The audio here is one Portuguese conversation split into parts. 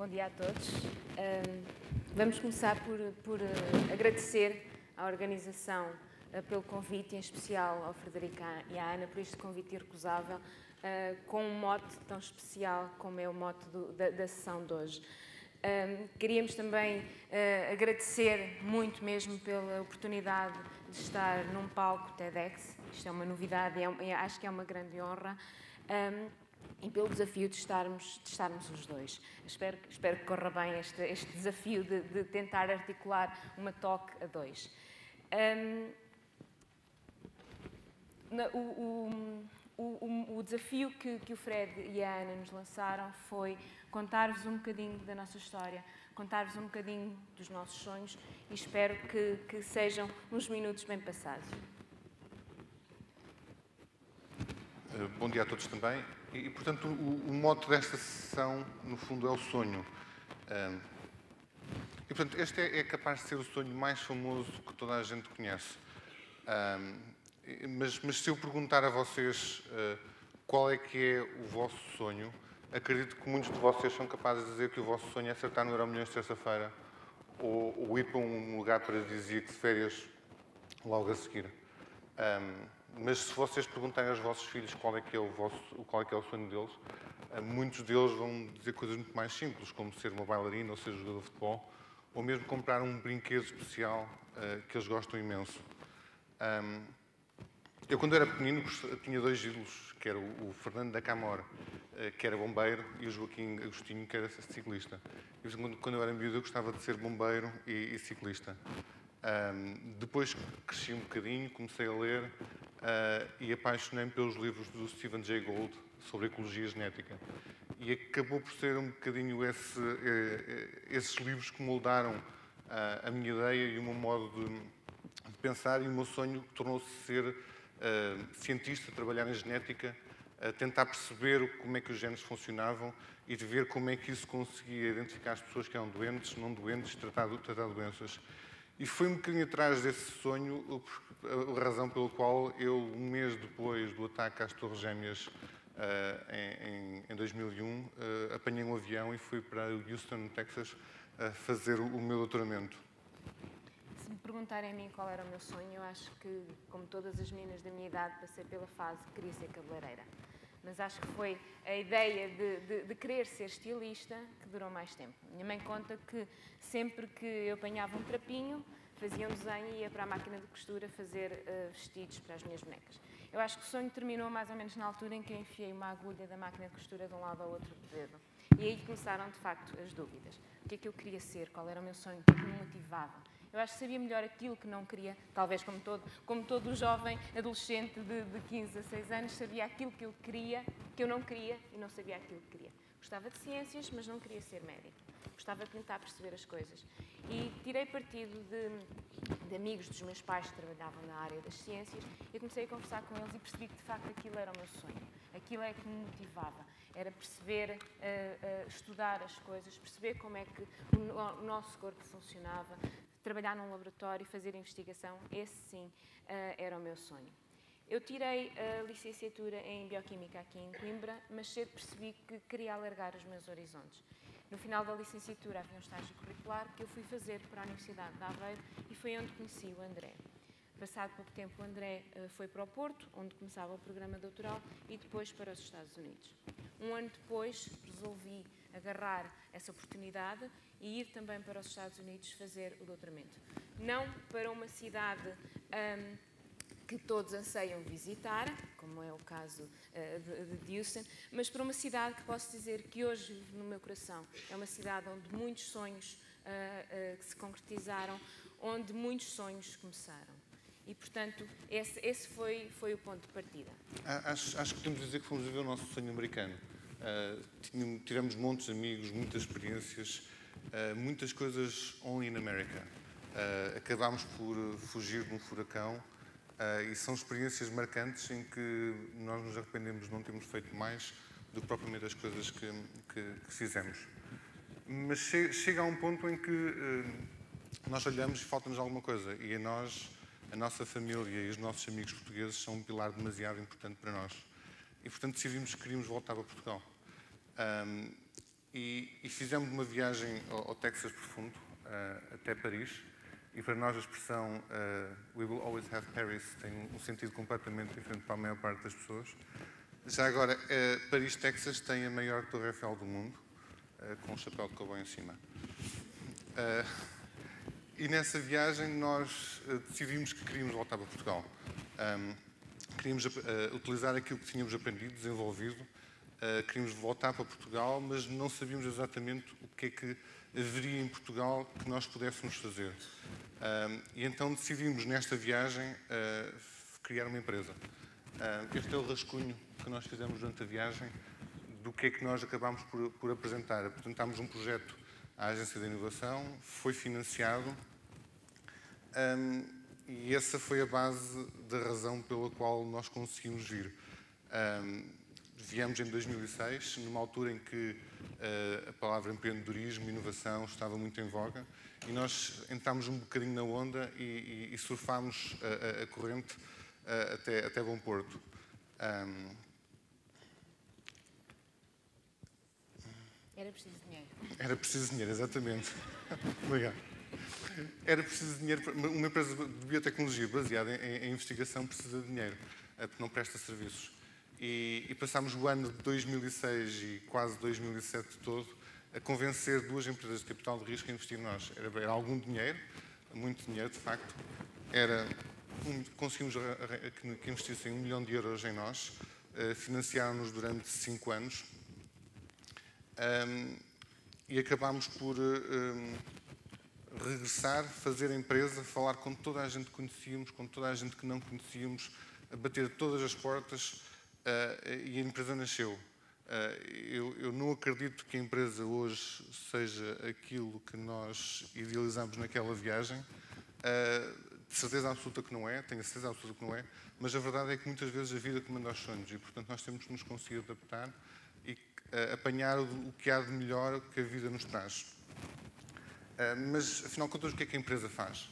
Bom dia a todos. Vamos começar por agradecer à organização pelo convite, em especial ao Frederico e à Ana, por este convite irrecusável, com um mote tão especial como é o mote da sessão de hoje. Queríamos também agradecer muito mesmo pela oportunidade de estar num palco TEDx. Isto é uma novidade e acho que é uma grande honra. E pelo desafio de estarmos os dois. Espero que corra bem este desafio de tentar articular uma talk a dois. O desafio que o Fred e a Ana nos lançaram foi contar-vos um bocadinho da nossa história, contar-vos um bocadinho dos nossos sonhos e espero que sejam uns minutos bem passados. Bom dia a todos também. E portanto, o mote desta sessão, no fundo, é o sonho. E, portanto, este é capaz de ser o sonho mais famoso que toda a gente conhece. Mas se eu perguntar a vocês qual é que é o vosso sonho, acredito que muitos de vocês são capazes de dizer que o vosso sonho é acertar no Euromilhões de terça-feira ou ir para um lugar paradisíaco de férias logo a seguir. Mas se vocês perguntarem aos vossos filhos qual é que é o sonho deles, muitos deles vão dizer coisas muito mais simples, como ser uma bailarina ou ser jogador de futebol, ou mesmo comprar um brinquedo especial que eles gostam imenso. Eu, quando era pequenino, tinha dois ídolos, que era o Fernando da Camora, que era bombeiro, e o Joaquim Agostinho, que era ciclista. E, quando eu era miúdo, eu gostava de ser bombeiro e ciclista. Depois cresci um bocadinho, comecei a ler e apaixonei-me pelos livros do Stephen Jay Gould sobre ecologia genética. E acabou por ser um bocadinho esses livros que moldaram a minha ideia e o meu modo de pensar, e o meu sonho tornou-se ser cientista, trabalhar em genética, tentar perceber como é que os genes funcionavam e de ver como é que isso conseguia identificar as pessoas que eram doentes, não doentes, tratar doenças. E foi um bocadinho atrás desse sonho a razão pela qual eu, um mês depois do ataque às Torres Gêmeas em 2001, apanhei um avião e fui para Houston, Texas, fazer o meu doutoramento. Se me perguntarem a mim qual era o meu sonho, eu acho que, como todas as meninas da minha idade, passei pela fase que queria ser cabeleireira. Mas acho que foi a ideia de querer ser estilista que durou mais tempo. Minha mãe conta que sempre que eu apanhava um trapinho, fazia um desenho e ia para a máquina de costura fazer vestidos para as minhas bonecas. Eu acho que o sonho terminou mais ou menos na altura em que eu enfiei uma agulha da máquina de costura de um lado ao outro do dedo. E aí começaram, de facto, as dúvidas. O que é que eu queria ser? Qual era o meu sonho? O que é que me motivava? Eu acho que sabia melhor aquilo que não queria, talvez como todo jovem adolescente de 15 a 6 anos, sabia aquilo que eu queria, que eu não queria e não sabia aquilo que queria. Gostava de ciências, mas não queria ser médico. Gostava de tentar perceber as coisas. E tirei partido de amigos dos meus pais que trabalhavam na área das ciências e comecei a conversar com eles e percebi que, de facto, aquilo era o meu sonho. Aquilo é que me motivava. Era perceber, estudar as coisas, perceber como é que o nosso corpo funcionava, trabalhar num laboratório, fazer investigação. Esse, sim, era o meu sonho. Eu tirei a licenciatura em Bioquímica aqui em Coimbra, mas cedo percebi que queria alargar os meus horizontes. No final da licenciatura havia um estágio curricular que eu fui fazer para a Universidade de Aveiro e foi onde conheci o André. Passado pouco tempo, o André foi para o Porto, onde começava o programa doutoral, e depois para os Estados Unidos. Um ano depois, resolvi agarrar essa oportunidade e ir também para os Estados Unidos fazer o doutoramento. Não para uma cidade que todos anseiam visitar, como é o caso de Houston, mas para uma cidade que posso dizer que hoje vive no meu coração. É uma cidade onde muitos sonhos que se concretizaram, onde muitos sonhos começaram. E, portanto, esse foi o ponto de partida. Acho que temos de dizer que fomos viver o nosso sonho americano. Tivemos montes de amigos, muitas experiências, muitas coisas only in America. Acabámos por fugir de um furacão e são experiências marcantes em que nós nos arrependemos de não termos feito mais do que propriamente as coisas que fizemos. Mas chega a um ponto em que nós olhamos e falta-nos alguma coisa, e a nossa família e os nossos amigos portugueses são um pilar demasiado importante para nós. E, portanto, decidimos que queríamos voltar para Portugal. e fizemos uma viagem ao Texas profundo, até Paris, e para nós a expressão "We will always have Paris" tem um sentido completamente diferente para a maior parte das pessoas. Já agora, Paris, Texas tem a maior Torre Eiffel do mundo, com um chapéu de cowboy em cima. E nessa viagem nós decidimos que queríamos voltar para Portugal. Queríamos utilizar aquilo que tínhamos aprendido, desenvolvido. Queríamos voltar para Portugal, mas não sabíamos exatamente o que é que haveria em Portugal que nós pudéssemos fazer. E então decidimos, nesta viagem, criar uma empresa. Este é o rascunho que nós fizemos durante a viagem do que é que nós acabámos por apresentar. Apresentámos um projeto à Agência de Inovação, foi financiado, e essa foi a base da razão pela qual nós conseguimos vir. Viemos em 2006, numa altura em que a palavra empreendedorismo e inovação estava muito em voga, e nós entramos um bocadinho na onda e surfámos a corrente até Bom Porto. Era preciso dinheiro. Era preciso dinheiro, exatamente. Obrigado. Era preciso dinheiro. Uma empresa de biotecnologia baseada em investigação precisa de dinheiro, porque não presta serviços. E passámos o ano de 2006 e quase 2007 todo a convencer duas empresas de capital de risco a investir em nós. Era algum dinheiro, muito dinheiro, de facto. Conseguimos que investissem 1 milhão de euros em nós, financiaram-nos durante 5 anos e acabámos por regressar, fazer a empresa, falar com toda a gente que conhecíamos, com toda a gente que não conhecíamos, a bater todas as portas, e a empresa nasceu. Eu não acredito que a empresa hoje seja aquilo que nós idealizámos naquela viagem. De certeza absoluta que não é, tenho a certeza absoluta que não é, mas a verdade é que muitas vezes a vida comanda aos sonhos e, portanto, nós temos que nos conseguir adaptar e apanhar o que há de melhor que a vida nos traz. Mas, afinal de contas, o que é que a empresa faz?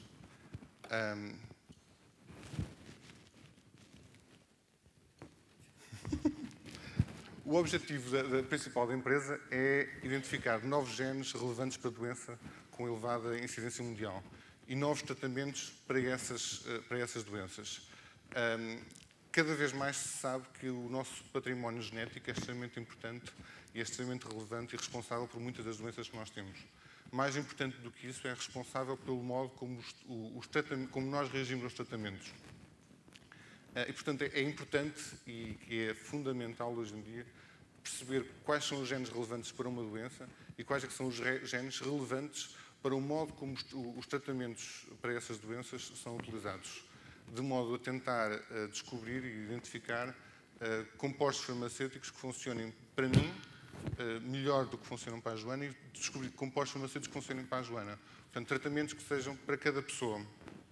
O objetivo principal da empresa é identificar novos genes relevantes para a doença com elevada incidência mundial e novos tratamentos para essas doenças. Cada vez mais se sabe que o nosso património genético é extremamente importante e é extremamente relevante e responsável por muitas das doenças que nós temos. Mais importante do que isso, é responsável pelo modo como nós reagimos aos tratamentos. E, portanto, é importante e é fundamental hoje em dia perceber quais são os genes relevantes para uma doença e quais é que são os genes relevantes para o modo como os tratamentos para essas doenças são utilizados, de modo a tentar descobrir e identificar compostos farmacêuticos que funcionem para mim melhor do que funcionam para a Joana e descobrir compostos farmacêuticos que funcionem para a Joana. Portanto, tratamentos que sejam para cada pessoa.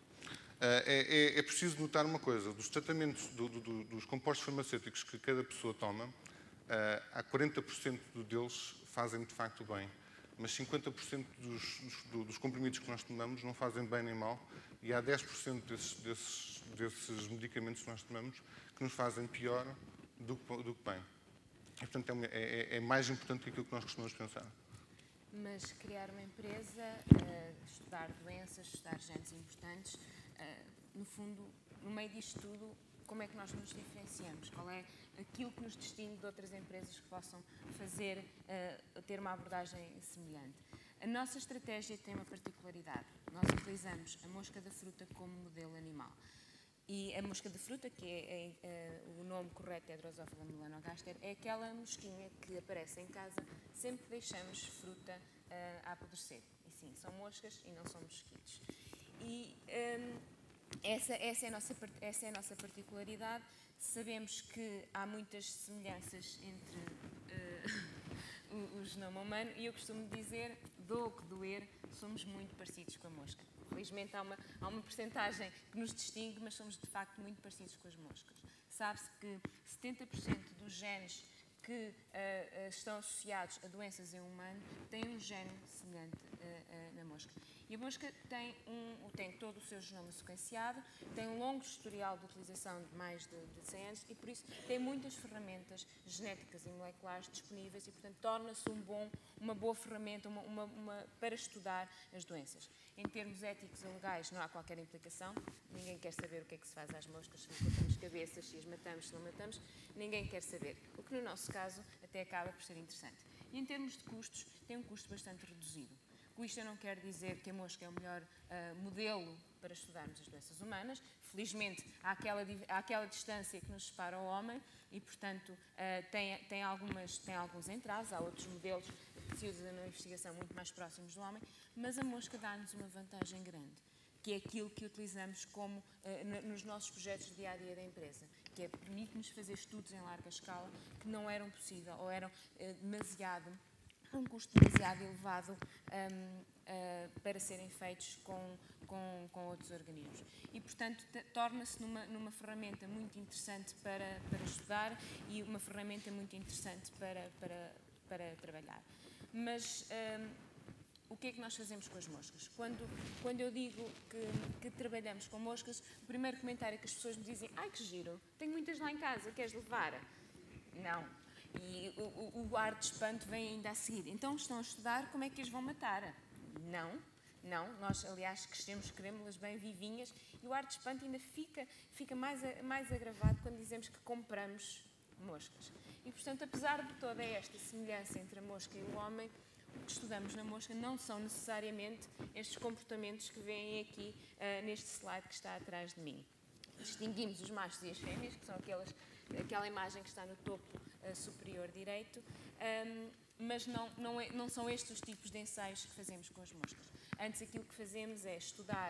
É preciso notar uma coisa, dos tratamentos, dos compostos farmacêuticos que cada pessoa toma, há 40% deles fazem de facto bem, mas 50% dos comprimidos que nós tomamos não fazem bem nem mal, e há 10% desses medicamentos que nós tomamos que nos fazem pior do que bem. E, portanto, é mais importante do que aquilo que nós costumamos pensar. Mas criar uma empresa, estudar doenças, estudar genes importantes, no fundo, no meio disto tudo, como é que nós nos diferenciamos? Qual é aquilo que nos distingue de outras empresas que possam ter uma abordagem semelhante? A nossa estratégia tem uma particularidade. Nós utilizamos a mosca da fruta como modelo animal. E a mosca da fruta, que o nome correto é Drosophila melanogaster, é aquela mosquinha que aparece em casa sempre que deixamos fruta a apodrecer. E sim, são moscas e não são mosquitos. E essa é a nossa particularidade. Sabemos que há muitas semelhanças entre o genoma humano e eu costumo dizer, dou o que doer, somos muito parecidos com a mosca. Felizmente há uma percentagem que nos distingue, mas somos de facto muito parecidos com as moscas. Sabe-se que 70% dos genes que estão associados a doenças em humano têm um gene semelhante na mosca. E a mosca tem todo o seu genoma sequenciado, tem um longo historial de utilização de mais de 100 anos e, por isso, tem muitas ferramentas genéticas e moleculares disponíveis e, portanto, torna-se uma boa ferramenta para estudar as doenças. Em termos éticos e legais, não há qualquer implicação. Ninguém quer saber o que é que se faz às moscas, se cortamos cabeças, se as matamos, se não matamos. Ninguém quer saber. O que, no nosso caso, até acaba por ser interessante. E, em termos de custos, tem um custo bastante reduzido. Com isto eu não quero dizer que a mosca é o melhor modelo para estudarmos as doenças humanas. Felizmente, há aquela distância que nos separa ao homem e, portanto, tem alguns entraves. Há outros modelos que se usam na investigação muito mais próximos do homem, mas a mosca dá-nos uma vantagem grande, que é aquilo que utilizamos nos nossos projetos de dia-a-dia da empresa, que permite-nos fazer estudos em larga escala que não eram possíveis ou eram um custo demasiado elevado para serem feitos com outros organismos. E, portanto, torna-se numa ferramenta muito interessante para estudar e uma ferramenta muito interessante para trabalhar. Mas o que é que nós fazemos com as moscas? Quando eu digo que trabalhamos com moscas, o primeiro comentário que as pessoas me dizem: ai, que giro, tenho muitas lá em casa, queres levar? Não. E o ar de espanto vem ainda a seguir. Então estão a estudar como é que as vão matar? Não. Nós, aliás, queremos-las bem vivinhas e o ar de espanto ainda fica mais agravado quando dizemos que compramos moscas. E, portanto, apesar de toda esta semelhança entre a mosca e o homem, o que estudamos na mosca não são necessariamente estes comportamentos que vêm aqui neste slide que está atrás de mim. Distinguimos os machos e as fêmeas, que são aquela imagem que está no topo superior direito, mas não são estes os tipos de ensaios que fazemos com as moscas. Antes, aquilo que fazemos é estudar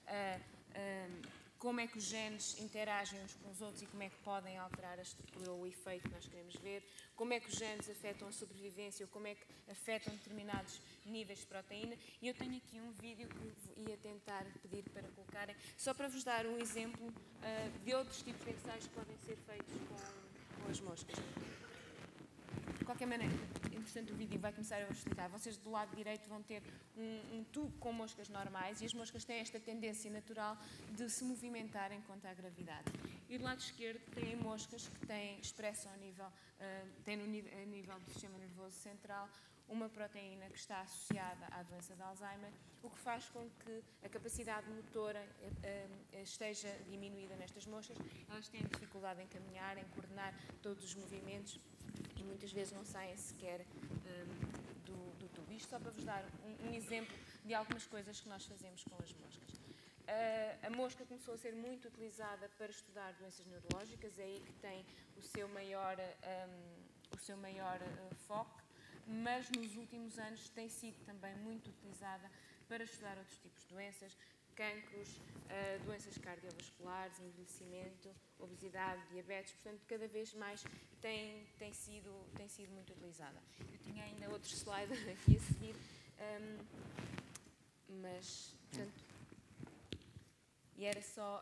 como é que os genes interagem uns com os outros e como é que podem alterar a estrutura ou o efeito que nós queremos ver, como é que os genes afetam a sobrevivência ou como é que afetam determinados níveis de proteína. E eu tenho aqui um vídeo que ia tentar pedir para colocarem, só para vos dar um exemplo de outros tipos de ensaios que podem ser feitos com as moscas. De qualquer maneira, interessante, o vídeo vai começar a explicar. Vocês do lado direito vão ter um tubo com moscas normais e as moscas têm esta tendência natural de se movimentarem contra a gravidade. E do lado esquerdo têm moscas que expressam a nível do sistema nervoso central uma proteína que está associada à doença de Alzheimer, o que faz com que a capacidade motora esteja diminuída nestas moscas. Elas têm dificuldade em caminhar, em coordenar todos os movimentos e muitas vezes não saem sequer do tubo. Isto só para vos dar um exemplo de algumas coisas que nós fazemos com as moscas. A mosca começou a ser muito utilizada para estudar doenças neurológicas, é aí que tem o seu maior foco, mas nos últimos anos tem sido também muito utilizada para estudar outros tipos de doenças, cancros, doenças cardiovasculares, envelhecimento, obesidade, diabetes. Portanto, cada vez mais tem sido muito utilizada. Eu tinha ainda outro slide aqui a seguir, mas, portanto, e era só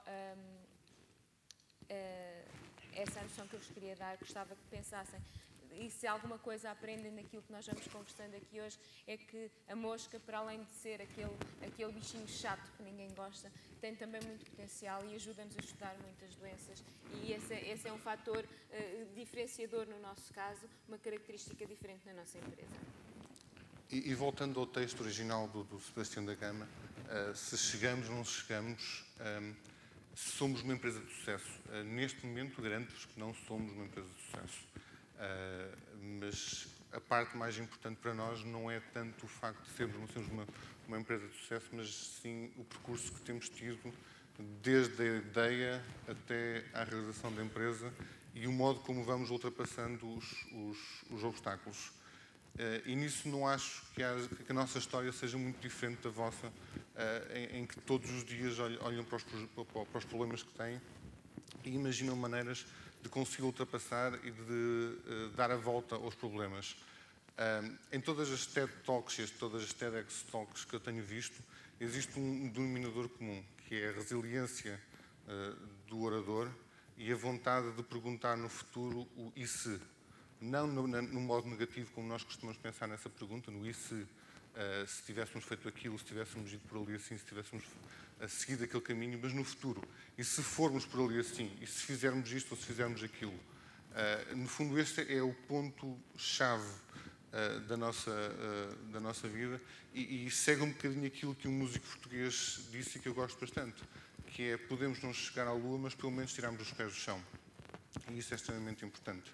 essa a noção que eu vos queria dar. Gostava que pensassem, e se alguma coisa aprendem daquilo que nós vamos conversando aqui hoje, é que a mosca, para além de ser aquele bichinho chato que ninguém gosta, tem também muito potencial e ajuda-nos a estudar muitas doenças. E esse é um fator diferenciador no nosso caso, uma característica diferente na nossa empresa. E voltando ao texto original do Sebastião da Gama, se chegamos ou não chegamos, se somos uma empresa de sucesso. Neste momento, garanto-vos que não somos uma empresa de sucesso. Mas a parte mais importante para nós não é tanto o facto de sermos uma empresa de sucesso, mas sim o percurso que temos tido desde a ideia até à realização da empresa e o modo como vamos ultrapassando os obstáculos. E nisso não acho que a nossa história seja muito diferente da vossa, em que todos os dias olham para os problemas que têm e imaginam maneiras de conseguir ultrapassar e de dar a volta aos problemas. Em todas as TED Talks e todas as TEDx Talks que eu tenho visto, existe um denominador comum, que é a resiliência do orador e a vontade de perguntar no futuro o e se. Não no modo negativo, como nós costumamos pensar nessa pergunta, no e se se tivéssemos feito aquilo, se tivéssemos ido por ali assim, se tivéssemos seguido aquele caminho, mas no futuro. E se formos por ali assim, e se fizermos isto ou se fizermos aquilo. No fundo, este é o ponto-chave da nossa vida e segue um bocadinho aquilo que um músico português disse e que eu gosto bastante, que é: podemos não chegar à Lua, mas pelo menos tirarmos os pés do chão. E isso é extremamente importante.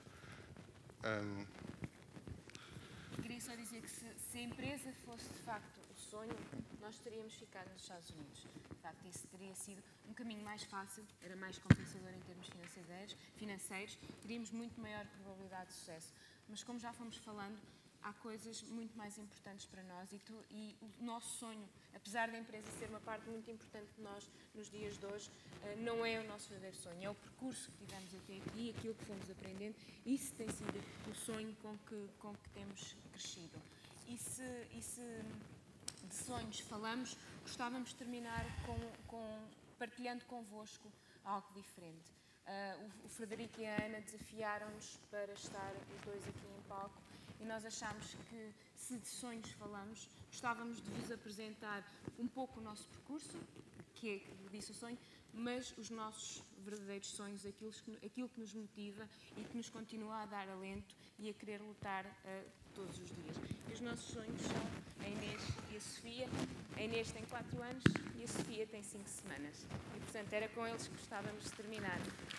Queria só dizer que se a empresa fosse de facto o sonho, nós teríamos ficado nos Estados Unidos. De facto, isso teria sido um caminho mais fácil, era mais compensador em termos financeiros, teríamos muito maior probabilidade de sucesso. Mas como já fomos falando, há coisas muito mais importantes para nós e o nosso sonho, apesar da empresa ser uma parte muito importante de nós nos dias de hoje, não é o nosso verdadeiro sonho, é o percurso que tivemos até aqui, aquilo que fomos aprendendo. Isso tem sido o sonho com que temos crescido. E se de sonhos falamos, gostávamos de terminar partilhando convosco algo diferente. O Frederico e a Ana desafiaram-nos para estar os dois aqui em palco e nós achámos que, se de sonhos falamos, gostávamos de vos apresentar um pouco o nosso percurso, que disse o sonho, mas os nossos verdadeiros sonhos, aquilo que nos motiva e que nos continua a dar alento e a querer lutar todos os dias. E os nossos sonhos são a Inês e a Sofia. A Inês tem 4 anos e a Sofia tem 5 semanas. E, portanto, era com eles que gostávamos de terminar.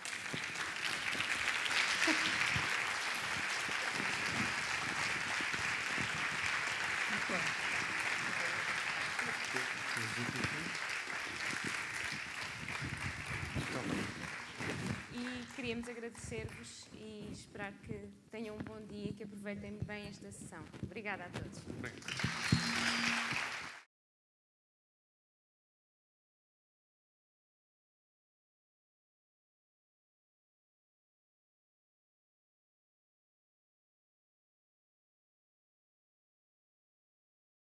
E queríamos agradecer-vos e esperar que tenham um bom dia e que aproveitem bem esta sessão. Obrigada a todos. Bem.